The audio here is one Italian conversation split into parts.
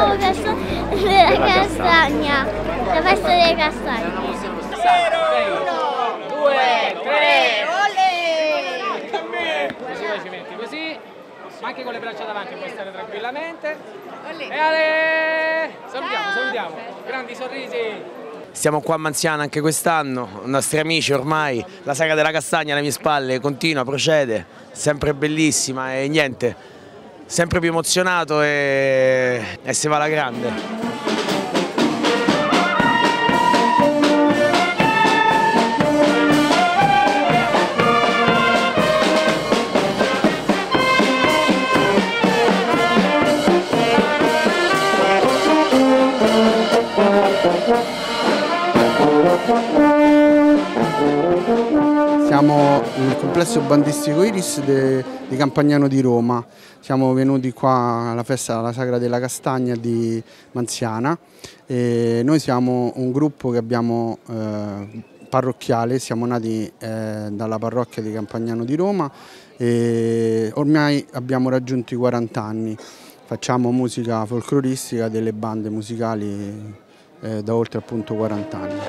festa della castagna, la festa delle castagne. 1, 2, 3, olè! Ci metti così, ma anche con le braccia davanti puoi stare tranquillamente. E ale! Salutiamo, grandi sorrisi! Stiamo qua a Manziana anche quest'anno, i nostri amici ormai, la saga della castagna alle mie spalle continua, procede, sempre bellissima e niente, sempre più emozionato e si va alla grande. Siamo nel complesso bandistico Iris di Campagnano di Roma. Siamo venuti qua alla festa alla Sagra della Castagna di Manziana. E noi siamo un gruppo che abbiamo parrocchiale, siamo nati dalla parrocchia di Campagnano di Roma e ormai abbiamo raggiunto i 40 anni. Facciamo musica folcloristica delle bande musicali da oltre appunto 40 anni.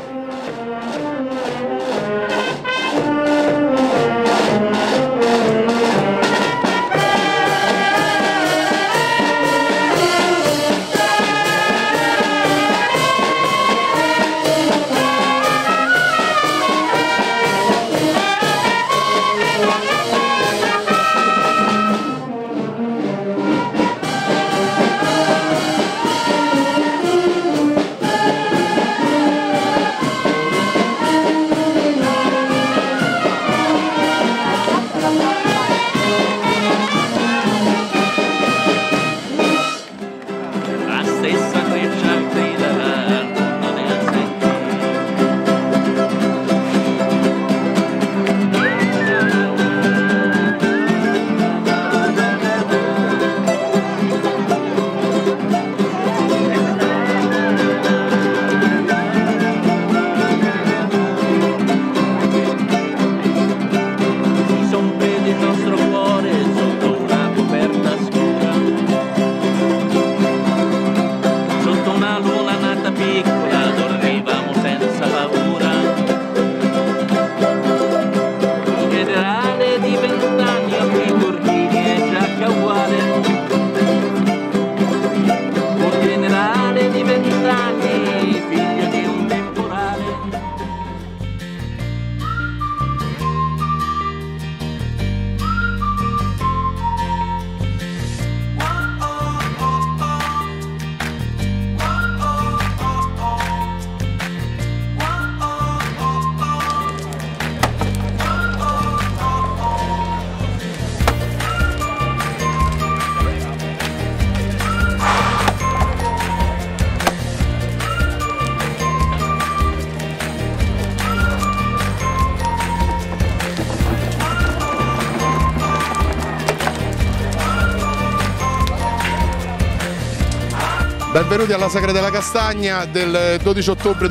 Benvenuti alla Sagra della Castagna del 12 ottobre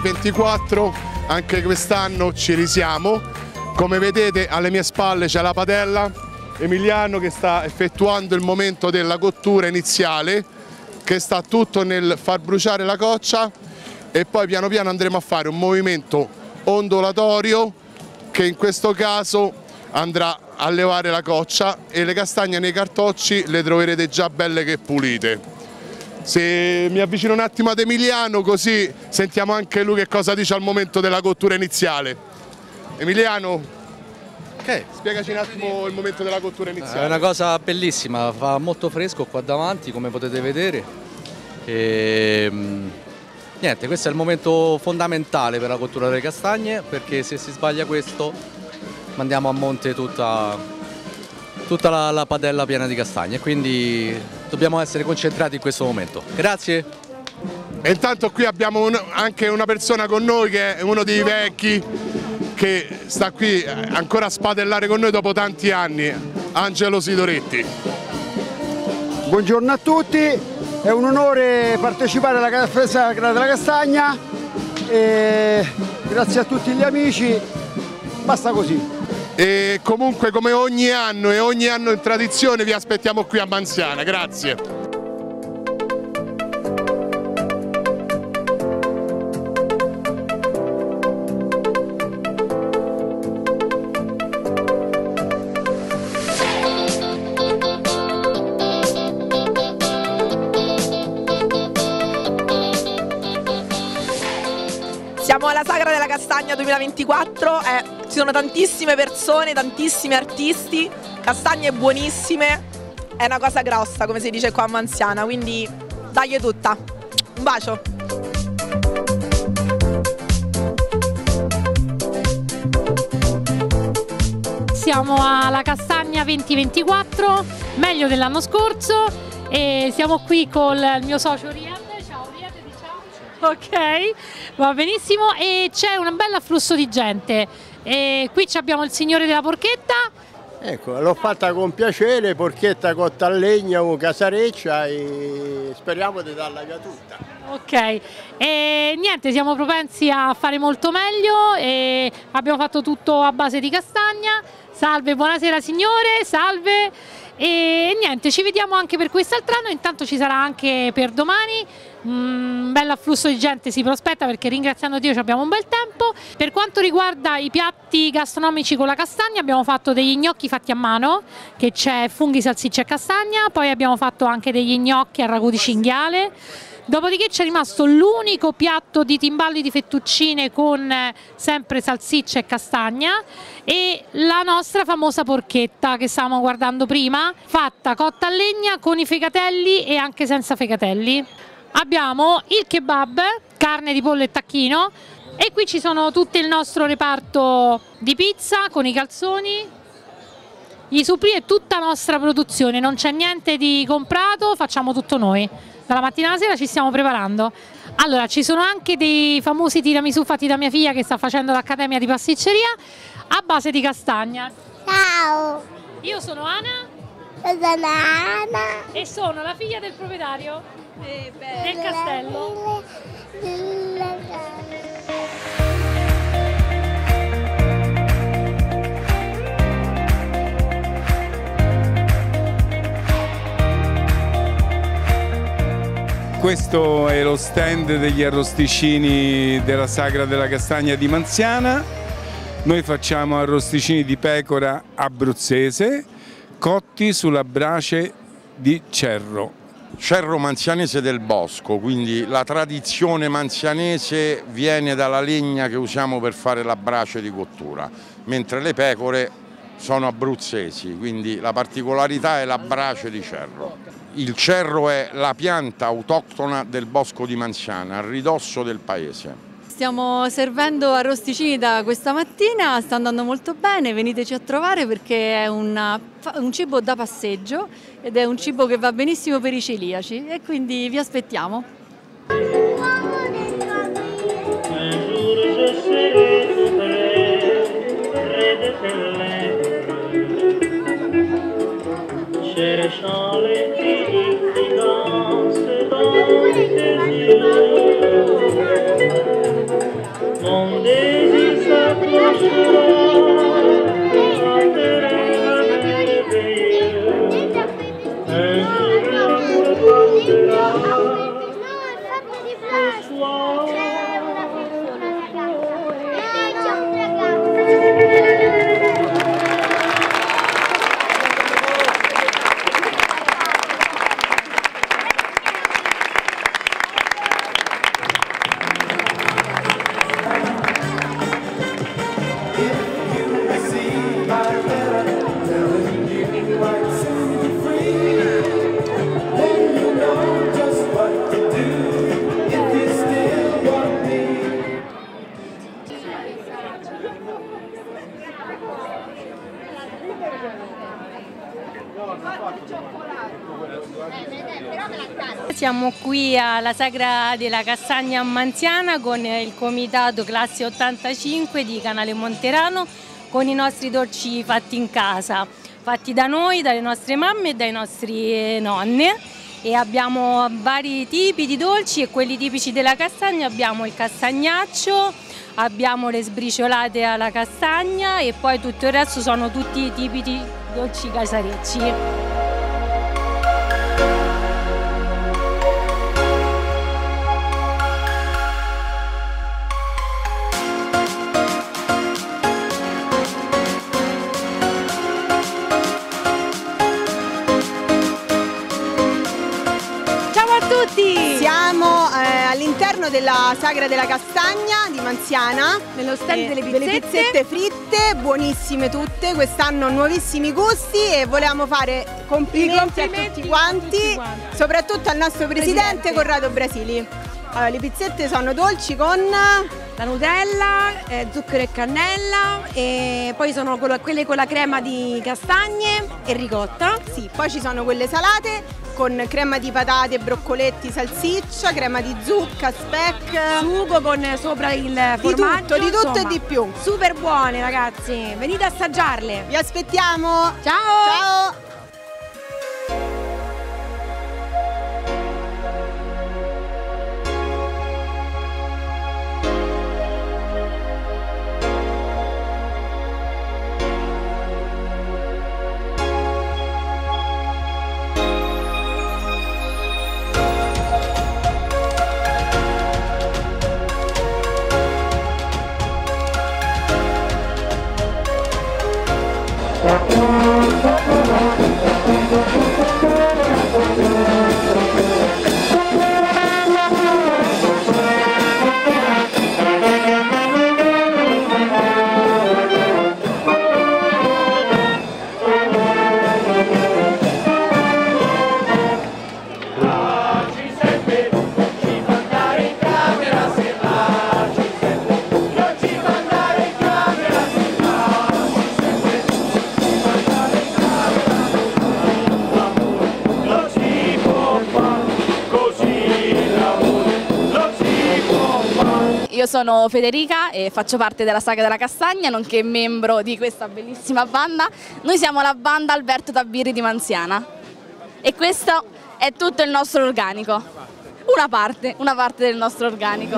2024, anche quest'anno ci risiamo. Come vedete alle mie spalle c'è la padella, Emiliano che sta effettuando il momento della cottura iniziale, che sta tutto nel far bruciare la coccia e poi piano piano andremo a fare un movimento ondulatorio che in questo caso andrà a levare la coccia e le castagne nei cartocci le troverete già belle che pulite. Se mi avvicino un attimo ad Emiliano così sentiamo anche lui che cosa dice al momento della cottura iniziale. Emiliano, spiegaci un attimo il momento della cottura iniziale. È una cosa bellissima, fa molto fresco qua davanti come potete vedere e niente, questo è il momento fondamentale per la cottura delle castagne, perché se si sbaglia questo mandiamo a monte tutta la padella piena di castagne, quindi dobbiamo essere concentrati in questo momento. Grazie. E intanto qui abbiamo anche una persona con noi che è uno dei vecchi che sta qui ancora a spadellare con noi dopo tanti anni, Angelo Sidoretti. Buongiorno a tutti, è un onore partecipare alla festa della castagna e grazie a tutti gli amici, basta così. E comunque come ogni anno in tradizione vi aspettiamo qui a Manziana, grazie. Siamo alla Sagra della Castagna 2024 e ci sono tantissime persone, tantissimi artisti, castagne buonissime, è una cosa grossa come si dice qua a Manziana, quindi dai tutta, un bacio! Siamo alla Castagna 2024, meglio dell'anno scorso, e siamo qui con il mio socio Riyad. Ciao Riyad, ciao. Ok, va benissimo, e c'è un bel afflusso di gente. E qui abbiamo il signore della porchetta. Ecco, l'ho fatta con piacere, porchetta cotta a legna o casareccia, e speriamo di darla via tutta. Ok, e niente, siamo propensi a fare molto meglio e abbiamo fatto tutto a base di castagna. Salve, buonasera signore, salve, e niente, ci vediamo anche per quest'altro anno, intanto ci sarà anche per domani. Un bel afflusso di gente si prospetta, perché ringraziando Dio abbiamo un bel tempo. Per quanto riguarda i piatti gastronomici con la castagna, abbiamo fatto degli gnocchi fatti a mano, che c'è funghi, salsiccia e castagna, poi abbiamo fatto anche degli gnocchi al ragù di cinghiale. Dopodiché c'è rimasto l'unico piatto di timballi di fettuccine con sempre salsiccia e castagna, e la nostra famosa porchetta che stavamo guardando prima, fatta cotta a legna con i fegatelli e anche senza fegatelli. Abbiamo il kebab, carne di pollo e tacchino, e qui ci sono tutto il nostro reparto di pizza con i calzoni, i supplì e tutta la nostra produzione, non c'è niente di comprato, facciamo tutto noi. Dalla mattina alla sera ci stiamo preparando. Allora, ci sono anche dei famosi tiramisù fatti da mia figlia, che sta facendo l'accademia di pasticceria a base di castagna. Ciao! Io sono Ana. Io sono Ana. E sono la figlia del proprietario del castello. Questo è lo stand degli arrosticini della Sagra della Castagna di Manziana. Noi facciamo arrosticini di pecora abruzzese cotti sulla brace di cerro. Cerro manzianese del bosco, quindi la tradizione manzianese viene dalla legna che usiamo per fare la brace di cottura, mentre le pecore sono abruzzesi, quindi la particolarità è la brace di cerro. Il cerro è la pianta autoctona del bosco di Manziana, a ridosso del paese. Stiamo servendo arrosticini da questa mattina, sta andando molto bene, veniteci a trovare perché è un cibo da passeggio ed è un cibo che va benissimo per i celiaci, e quindi vi aspettiamo. Siamo qui alla Sagra della Castagna a Manziana con il comitato classe 85 di Canale Monterano, con i nostri dolci fatti in casa, fatti da noi, dalle nostre mamme e dai nostri nonne, e abbiamo vari tipi di dolci, e quelli tipici della castagna abbiamo il castagnaccio, abbiamo le sbriciolate alla castagna, e poi tutto il resto sono tutti i tipi di dolci casarecci. Siamo all'interno all'interno della Sagra della Castagna di Manziana, nello stand delle pizzette fritte, buonissime tutte, quest'anno nuovissimi gusti e volevamo fare complimenti a tutti quanti, soprattutto al nostro presidente Corrado Brasili. Allora, le pizzette sono dolci con la Nutella, zucchero e cannella, e poi sono quelle con la crema di castagne e ricotta. Sì, poi ci sono quelle salate con crema di patate, broccoletti, salsiccia, crema di zucca, speck, sugo con sopra il formaggio. Di tutto e di più. Super buone, ragazzi, venite a assaggiarle. Vi aspettiamo. Ciao! Ciao! Io sono Federica e faccio parte della Sagra della Castagna, nonché membro di questa bellissima banda. Noi siamo la banda Alberto Tabirri di Manziana e questo è tutto il nostro organico, una parte del nostro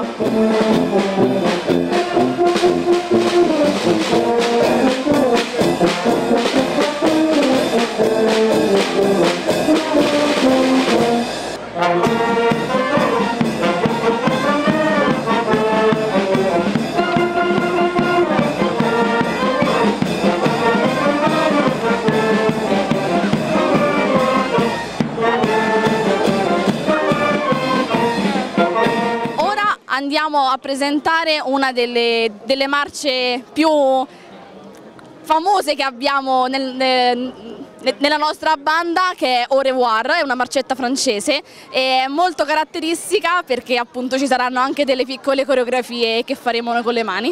organico. Andiamo a presentare una delle marce più famose che abbiamo nella nostra banda, che è Au revoir, è una marcetta francese, è molto caratteristica perché appunto ci saranno anche delle piccole coreografie che faremo noi con le mani.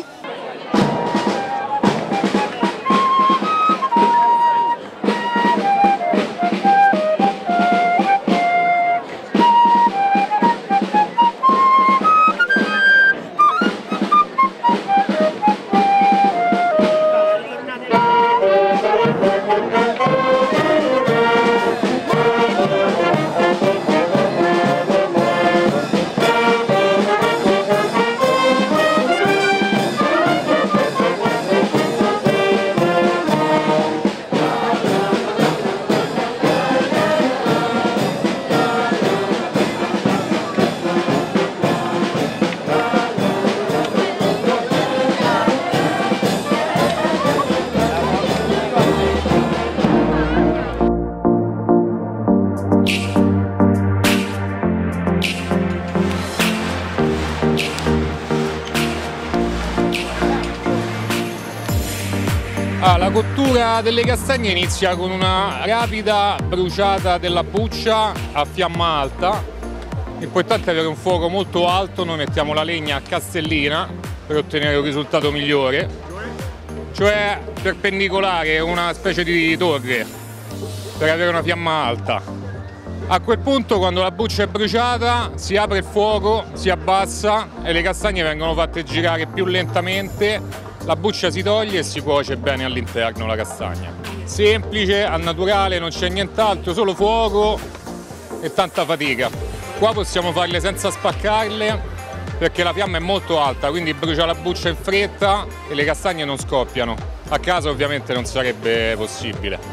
La cottura delle castagne inizia con una rapida bruciata della buccia a fiamma alta. L'importante è avere un fuoco molto alto, noi mettiamo la legna a castellina per ottenere un risultato migliore, cioè perpendicolare, una specie di torre per avere una fiamma alta. A quel punto, quando la buccia è bruciata, si apre il fuoco, si abbassa e le castagne vengono fatte girare più lentamente. La buccia si toglie e si cuoce bene all'interno la castagna. Semplice, al naturale, non c'è nient'altro, solo fuoco e tanta fatica. Qua possiamo farle senza spaccarle perché la fiamma è molto alta, quindi brucia la buccia in fretta e le castagne non scoppiano. A casa ovviamente non sarebbe possibile.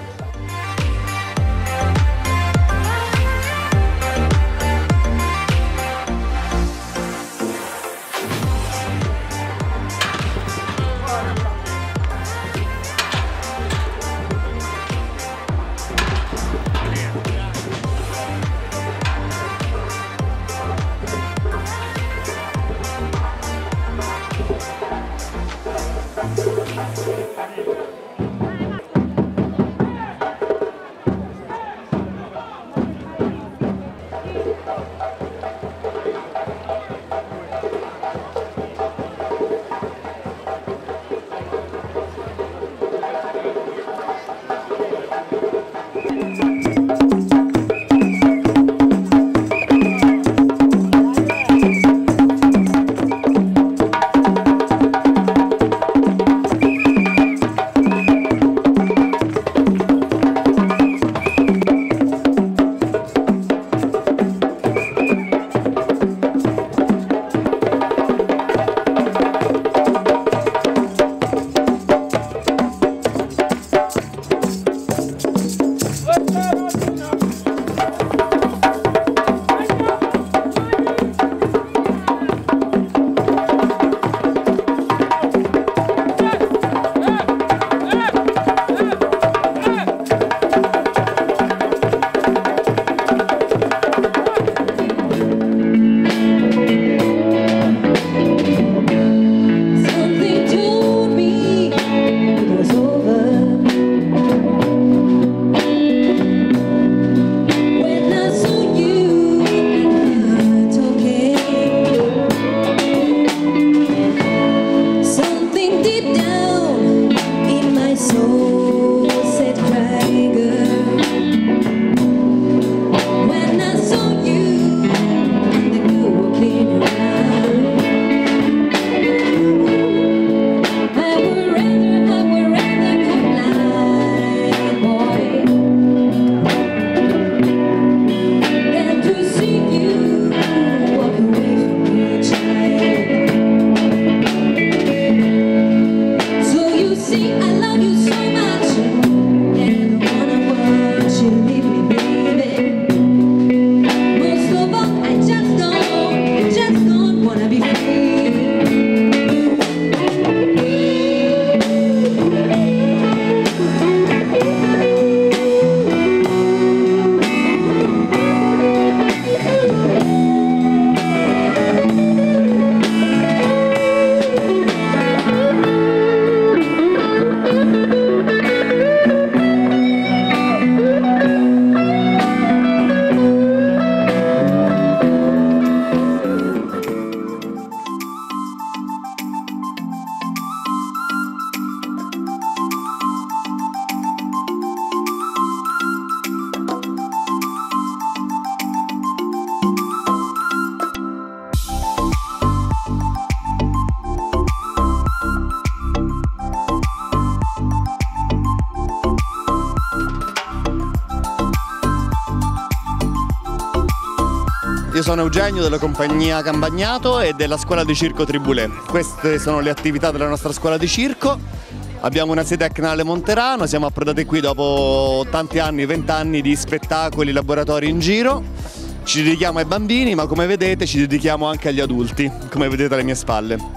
Io sono Eugenio della compagnia Cambagnato e della scuola di circo Tribulé. Queste sono le attività della nostra scuola di circo. Abbiamo una sede a Canale Monterano, siamo approdati qui dopo tanti anni, 20 anni di spettacoli, laboratori in giro. Ci dedichiamo ai bambini, ma come vedete ci dedichiamo anche agli adulti, come vedete alle mie spalle.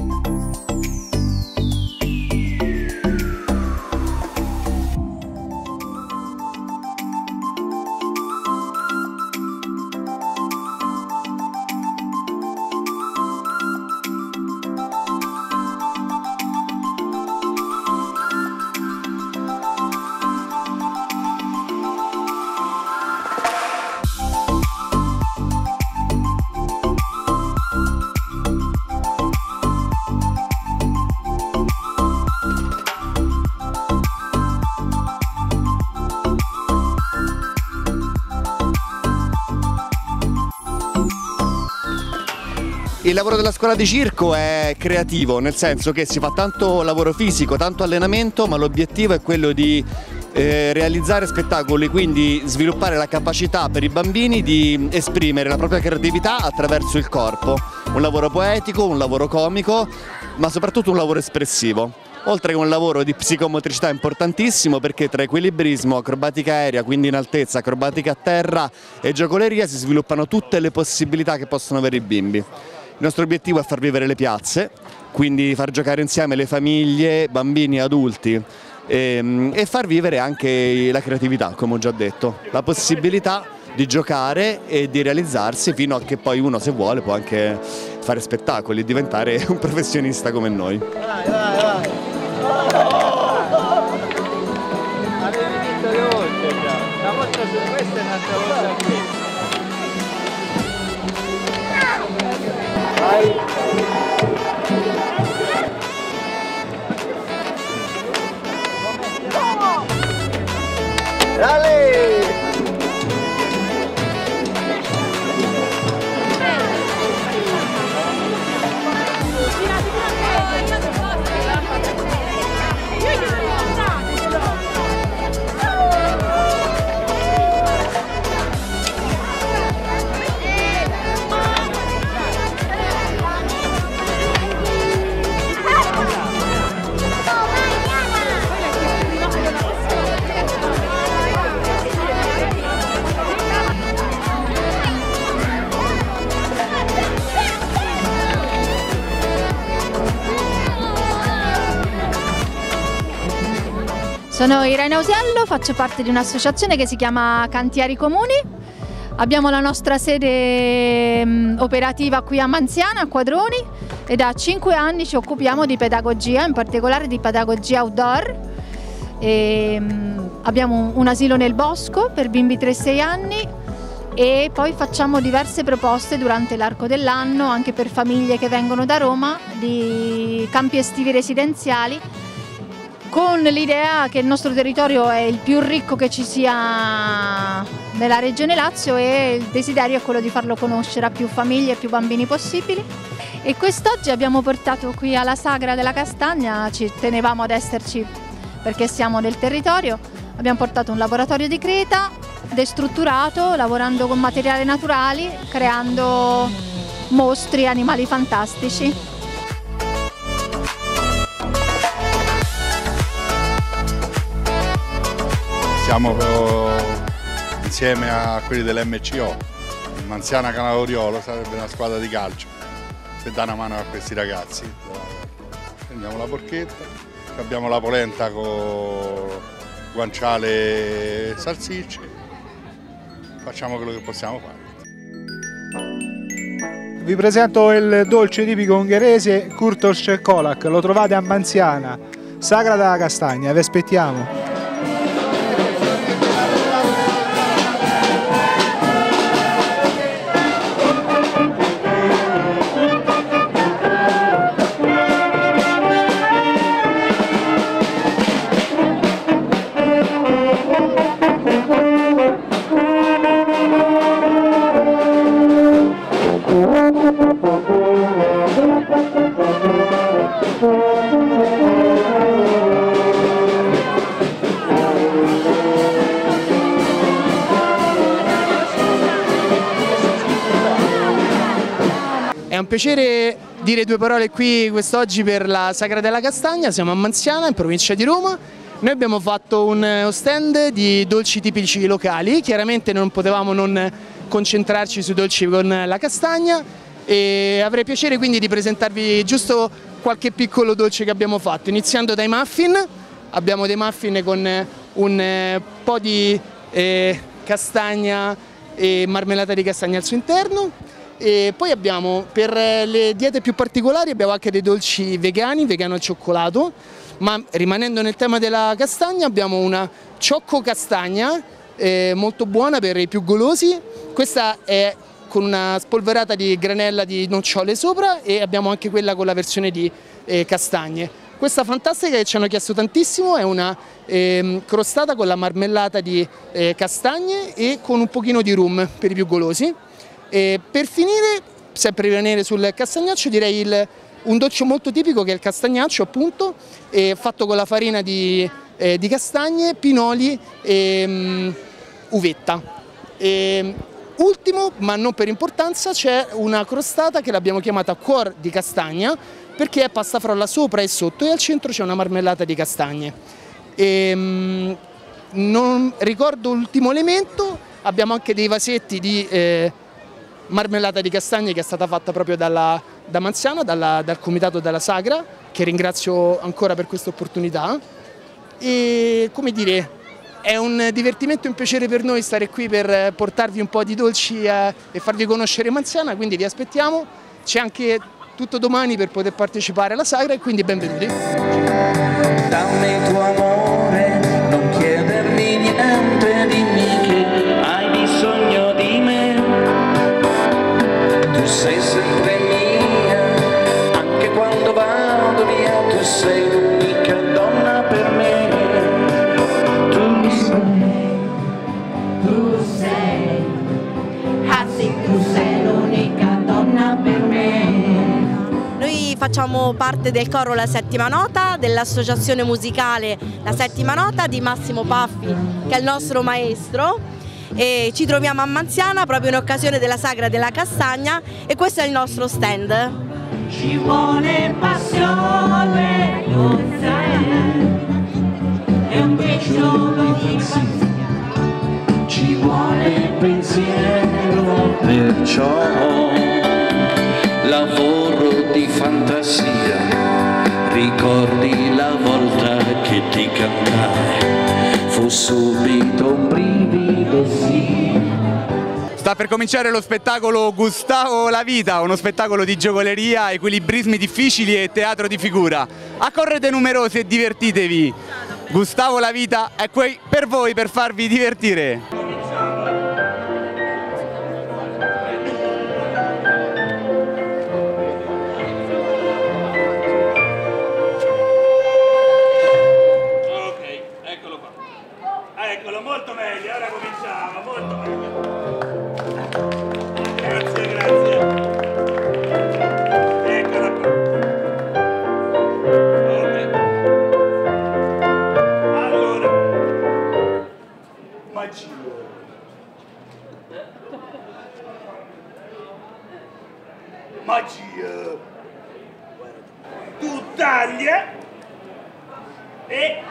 Il lavoro della scuola di circo è creativo, nel senso che si fa tanto lavoro fisico, tanto allenamento, ma l'obiettivo è quello di realizzare spettacoli, quindi sviluppare la capacità per i bambini di esprimere la propria creatività attraverso il corpo. Un lavoro poetico, un lavoro comico, ma soprattutto un lavoro espressivo. Oltre che un lavoro di psicomotricità importantissimo, perché tra equilibrismo, acrobatica aerea, quindi in altezza, acrobatica a terra e giocoleria si sviluppano tutte le possibilità che possono avere i bimbi. Il nostro obiettivo è far vivere le piazze, quindi far giocare insieme le famiglie, bambini e adulti e far vivere anche la creatività, come ho già detto, la possibilità di giocare e di realizzarsi fino a che poi uno, se vuole, può anche fare spettacoli e diventare un professionista come noi. Vai, vai, vai. Avevi vinto 2 volte già, una volta su questa e un'altra volta qui. Vai. Dale! Sono Irene Ausiello, faccio parte di un'associazione che si chiama Cantieri Comuni. Abbiamo la nostra sede operativa qui a Manziana, a Quadroni, e da 5 anni ci occupiamo di pedagogia, in particolare di pedagogia outdoor. Abbiamo un asilo nel bosco per bimbi 3-6 anni e poi facciamo diverse proposte durante l'arco dell'anno anche per famiglie che vengono da Roma, di campi estivi residenziali, con l'idea che il nostro territorio è il più ricco che ci sia nella regione Lazio e il desiderio è quello di farlo conoscere a più famiglie e più bambini possibili. E quest'oggi abbiamo portato qui alla Sagra della Castagna, ci tenevamo ad esserci perché siamo del territorio, abbiamo portato un laboratorio di creta destrutturato, lavorando con materiali naturali, creando mostri e animali fantastici. Siamo insieme a quelli dell'MCO, Manziana Canavoriolo, sarebbe una squadra di calcio, per dare una mano a questi ragazzi. Prendiamo la porchetta, abbiamo la polenta con guanciale e salsicce, facciamo quello che possiamo fare. Vi presento il dolce tipico ungherese Kurtos Kolak, lo trovate a Manziana, Sagra della Castagna, vi aspettiamo. piacere dire due parole qui quest'oggi per la Sagra della Castagna. Siamo a Manziana, in provincia di Roma. Noi abbiamo fatto uno stand di dolci tipici locali, chiaramente non potevamo non concentrarci sui dolci con la castagna e avrei piacere quindi di presentarvi giusto qualche piccolo dolce che abbiamo fatto, iniziando dai muffin. Abbiamo dei muffin con un po' di castagna e marmellata di castagna al suo interno. E poi abbiamo, per le diete più particolari, abbiamo anche dei dolci vegani, vegano al cioccolato, ma rimanendo nel tema della castagna abbiamo una ciocco castagna molto buona per i più golosi. Questa è con una spolverata di granella di nocciole sopra e abbiamo anche quella con la versione di castagne. Questa fantastica che ci hanno chiesto tantissimo è una crostata con la marmellata di castagne e con un pochino di rum per i più golosi. E per finire, sempre rimanere sul castagnaccio, direi un dolce molto tipico che è il castagnaccio, appunto, fatto con la farina di castagne, pinoli e uvetta. Ultimo, ma non per importanza, c'è una crostata che l'abbiamo chiamata cuor di castagna perché è pasta frolla sopra e sotto e al centro c'è una marmellata di castagne. Non ricordo l'ultimo elemento, abbiamo anche dei vasetti di marmellata di castagne che è stata fatta proprio da Manziana, dal comitato della Sagra, che ringrazio ancora per questa opportunità. E come dire, è un divertimento e un piacere per noi stare qui per portarvi un po' di dolci e farvi conoscere Manziana, quindi vi aspettiamo. C'è anche tutto domani per poter partecipare alla Sagra e quindi benvenuti. Dammi tuo amore, non chiedermi niente, dimmi che hai bisogno di me. Tu sei sempre mia, anche quando vado via, tu sei l'unica donna per me. Tu sei l'unica donna per me. Noi facciamo parte del coro La Settima Nota, dell'associazione musicale La Settima Nota di Massimo Paffi, che è il nostro maestro, e ci troviamo a Manziana proprio in occasione della Sagra della Castagna e questo è il nostro stand. Ci vuole passione, lo sai, è un briciolo di passione. Ci vuole pensiero, perciò lavoro di fantasia. Ricordi la volta che ti cantai, fu subito un brivido, sì. Sta per cominciare lo spettacolo Gustavo la vita, uno spettacolo di giocoleria, equilibrismi difficili e teatro di figura. Accorrete numerosi e divertitevi. Gustavo la vita è qui per voi, per farvi divertire. Eccolo, molto meglio, ora cominciamo, molto meglio. Grazie, grazie. Eccola qua. Ok. Allora, magia. Magia. Tu taglia e...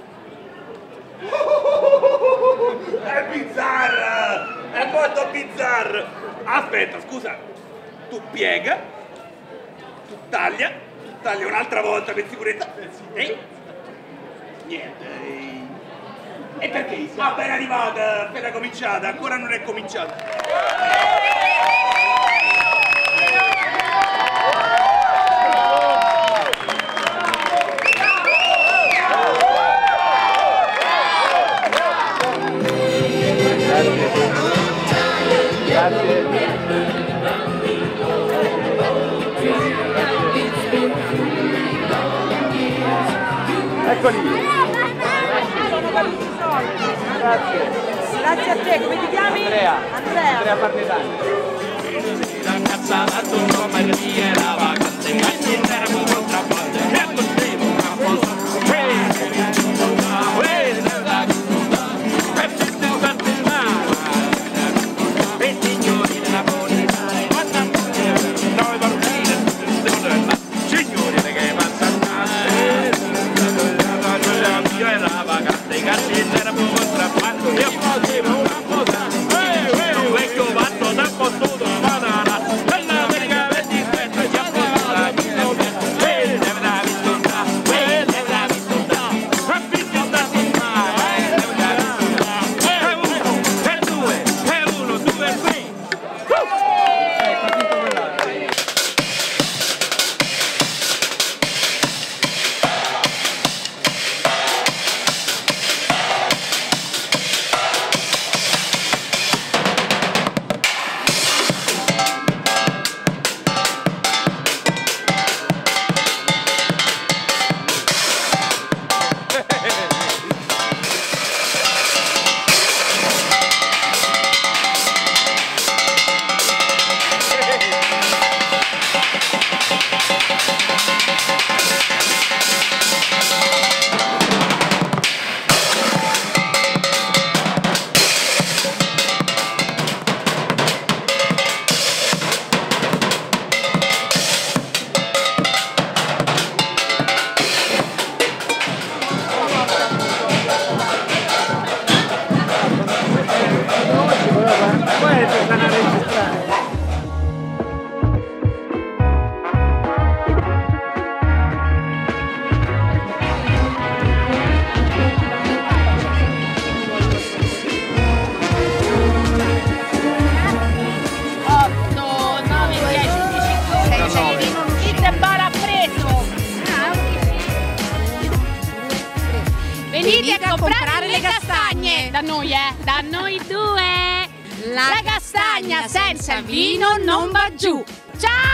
È bizzarra! È molto bizzarra! Aspetta, scusa, tu piega, tu taglia un'altra volta per sicurezza e niente. E perché? Appena arrivata, appena cominciata, ancora non è cominciata. Eccoli! Grazie. Grazie a te, come ti chiami? Andrea. Andrea Parnetani. Venite a comprare le castagne. Da noi, da noi due. La castagna senza vino non va giù. Ciao!